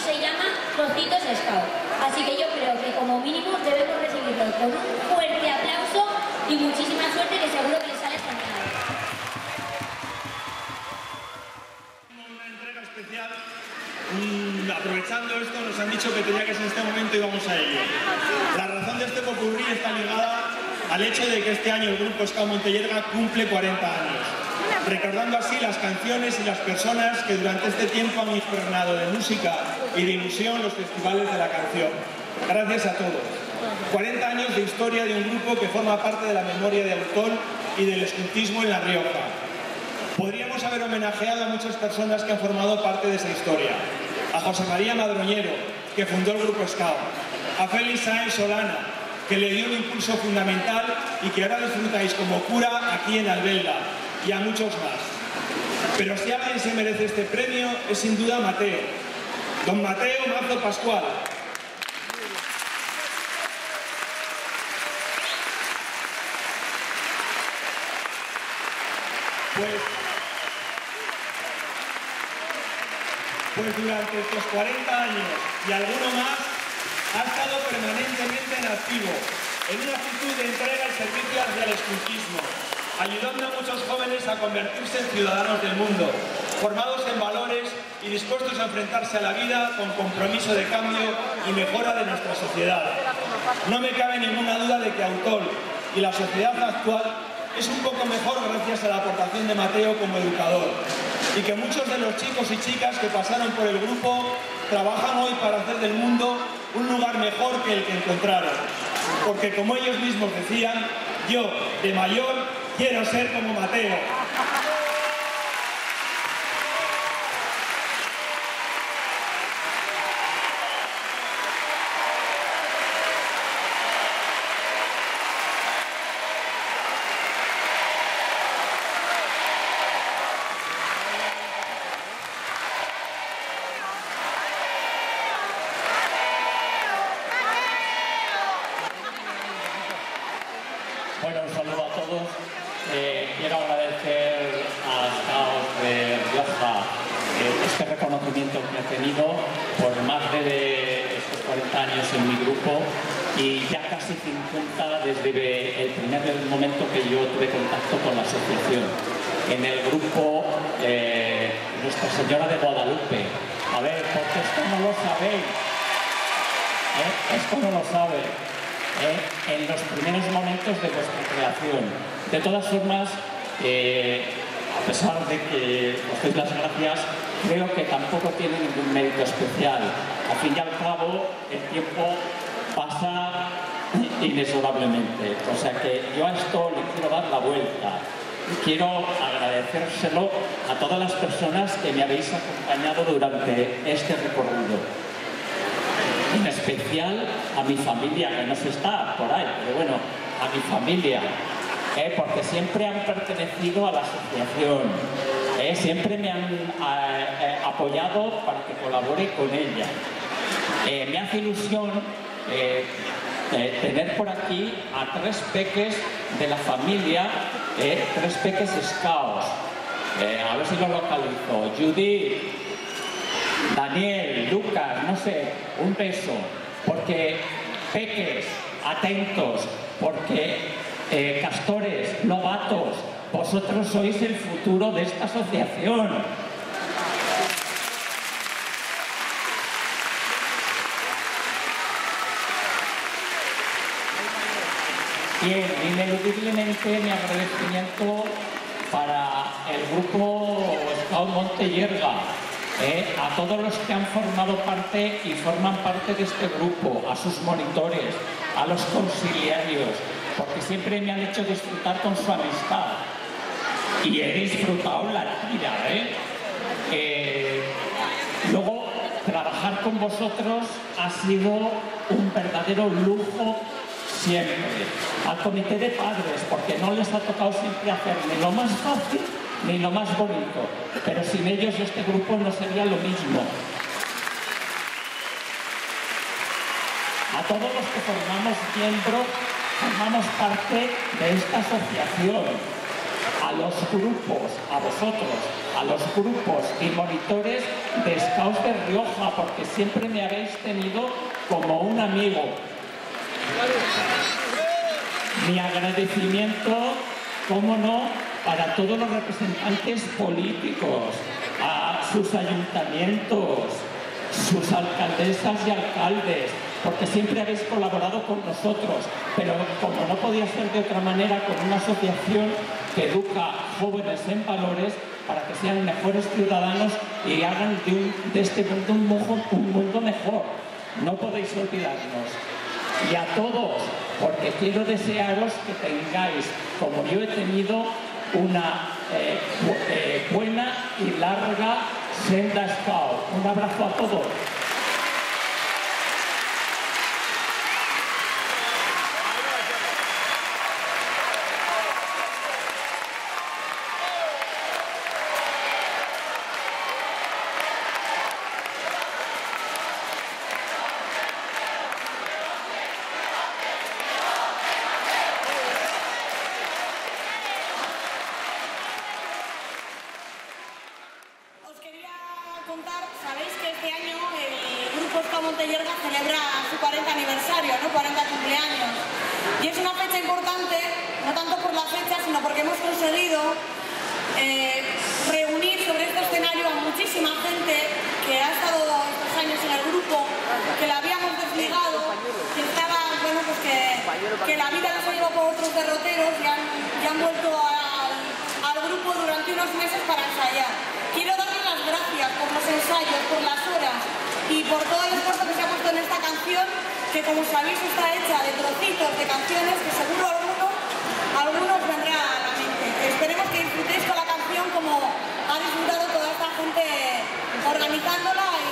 se llama Trocitos Scout. Así que yo creo que como mínimo debemos recibirlo con un fuerte aplauso y muchísima suerte, que seguro que les sale genial. Una entrega especial. Aprovechando esto, nos han dicho que tenía que ser en este momento y vamos a ello. La razón de este popurrí está ligada al hecho de que este año el Grupo Scout Montellerga cumple 40 años, recordando así las canciones y las personas que durante este tiempo han impregnado de música y de ilusión los festivales de la canción. Gracias a todos. 40 años de historia de un grupo que forma parte de la memoria de autor y del escultismo en La Rioja. Podríamos haber homenajeado a muchas personas que han formado parte de esa historia. A José María Madroñero, que fundó el Grupo Scout. A Félix Sáenz Solana, que le dio un impulso fundamental y que ahora disfrutáis como cura aquí en Albelda. Y a muchos más. Pero si alguien se merece este premio es sin duda Mateo. Don Mateo Mazo Pascual. Pues durante estos 40 años y alguno más ha estado permanentemente en activo, en una actitud de entrega y servicio hacia el escultismo, ayudando a muchos jóvenes a convertirse en ciudadanos del mundo, formados en valores y dispuestos a enfrentarse a la vida con compromiso de cambio y mejora de nuestra sociedad. No me cabe ninguna duda de que Autol y la sociedad actual es un poco mejor gracias a la aportación de Mateo como educador, y que muchos de los chicos y chicas que pasaron por el grupo trabajan hoy para hacer del mundo un lugar mejor que el que encontraron. Porque como ellos mismos decían, yo, de mayor, quiero ser como Mateo. Bueno, un saludo a todos. Quiero agradecer a Scout de Rioja este reconocimiento que he tenido por más de estos 40 años en mi grupo y ya casi 50 desde el primer momento que yo tuve contacto con la asociación. En el grupo Nuestra Señora de Guadalupe. A ver, porque esto no lo sabéis. Esto no lo sabe. En los primeros momentos de vuestra creación. De todas formas, a pesar de que os doy las gracias, creo que tampoco tiene ningún mérito especial. Al fin y al cabo, el tiempo pasa inexorablemente. O sea que yo a esto le quiero dar la vuelta. Quiero agradecérselo a todas las personas que me habéis acompañado durante este recorrido. En especial a mi familia, que no se está por ahí, pero bueno, a mi familia, porque siempre han pertenecido a la asociación, siempre me han apoyado para que colabore con ella. Me hace ilusión tener por aquí a 3 peques de la familia, 3 peques Scouts. A ver si lo localizo. Judith, Daniel, Lucas, no sé, un beso, porque peques, atentos, porque castores, novatos, vosotros sois el futuro de esta asociación. Bien, ineludiblemente mi agradecimiento para el grupo Scout Montellerga, a todos los que han formado parte y forman parte de este grupo, a sus monitores, a los conciliarios, porque siempre me han hecho disfrutar con su amistad. Y he disfrutado la tira, Luego, trabajar con vosotros ha sido un verdadero lujo siempre. Al comité de padres, porque no les ha tocado siempre hacer ni lo más fácil ni lo más bonito, pero sin ellos este grupo no sería lo mismo. A todos los que formamos parte de esta asociación, a los grupos, a vosotros, a los grupos y monitores de Scouts de Rioja, porque siempre me habéis tenido como un amigo. Mi agradecimiento, cómo no, para todos los representantes políticos, a sus ayuntamientos, sus alcaldesas y alcaldes, porque siempre habéis colaborado con nosotros, pero como no podía ser de otra manera, con una asociación que educa jóvenes en valores para que sean mejores ciudadanos y hagan de este mundo un mundo mejor. No podéis olvidarnos. Y a todos, porque quiero desearos que tengáis, como yo he tenido, una buena y larga senda Scout. Un abrazo a todos. Sabéis que este año el Grupo Scout Montellerga celebra su 40 aniversario, ¿no? 40 cumpleaños. Y es una fecha importante, no tanto por la fecha, sino porque hemos conseguido reunir sobre este escenario a muchísima gente que ha estado estos años en el grupo, que la habíamos desligado, que estaba, bueno, pues que la vida los ha llevado por otros derroteros y han vuelto al grupo durante unos meses para ensayar. Quiero darles las gracias por los ensayos, por las horas y por todo el esfuerzo que se ha puesto en esta canción, que como sabéis está hecha de trocitos de canciones que seguro algunos vendrá a la mente. Esperemos que disfrutéis con la canción como ha disfrutado toda esta gente organizándola